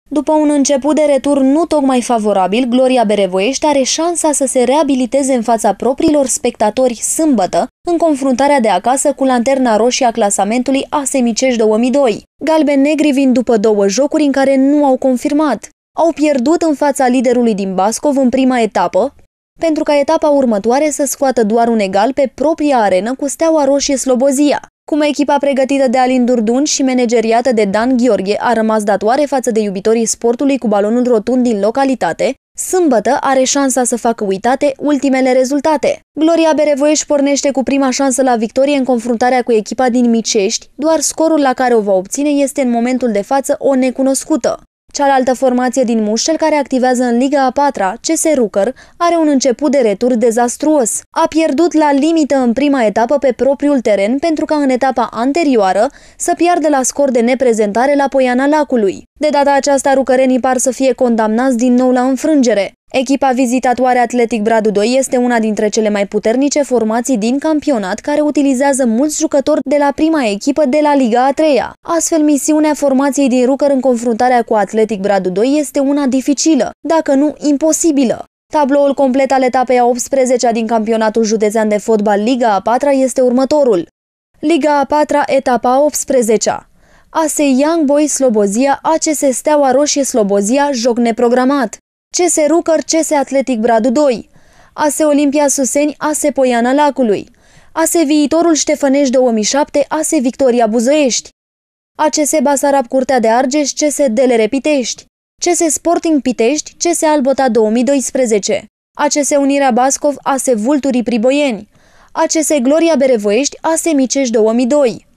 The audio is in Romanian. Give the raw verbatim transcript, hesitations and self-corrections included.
După un început de retur nu tocmai favorabil, Gloria Berevoiești are șansa să se reabiliteze în fața propriilor spectatori sâmbătă, în confruntarea de acasă cu lanterna roșie a clasamentului A S Micești două mii doi. Galben-negri vin după două jocuri în care nu au confirmat. Au pierdut în fața liderului din Bascov în prima etapă, pentru ca etapa următoare să scoată doar un egal pe propria arenă cu Steaua Roșie Slobozia. Cum echipa pregătită de Alin Durdun și manageriată de Dan Gheorghe a rămas datoare față de iubitorii sportului cu balonul rotund din localitate, sâmbătă are șansa să facă uitate ultimele rezultate. Gloria Berevoiești pornește cu prima șansă la victorie în confruntarea cu echipa din Micești, doar scorul la care o va obține este în momentul de față o necunoscută. Cealaltă formație din Mușcel, care activează în Liga a patra, C S Rucăr, are un început de retur dezastruos. A pierdut la limită în prima etapă pe propriul teren pentru ca în etapa anterioară să piardă la scor de neprezentare la Poiana Lacului. De data aceasta, rucărenii par să fie condamnați din nou la înfrângere. Echipa vizitatoare Atletic Bradu doi este una dintre cele mai puternice formații din campionat, care utilizează mulți jucători de la prima echipă de la Liga a treia. Astfel, misiunea formației din Rucăr în confruntarea cu Atletic Bradu doi este una dificilă, dacă nu imposibilă. Tabloul complet al etapei a optsprezecea din campionatul județean de fotbal Liga a patra este următorul. Liga a patra, etapa a optsprezecea. A S Young Boys Slobozia, A C S Steaua Roșie Slobozia, joc neprogramat. C S Rucăr, C S Atletic Bradu doi, A S Olimpia Suseni, A S Poiana Lacului, A S Viitorul Ștefănești două mii șapte, A S Victoria Buzăiești, A C S Basarab Curtea de Argeș, C S Delere Pitești, C S Sporting Pitești, C S Albota două mii doisprezece, A C S Unirea Bascov, A S Vulturii Priboieni, A C S Gloria Berevoiești, A S Micești două mii doi.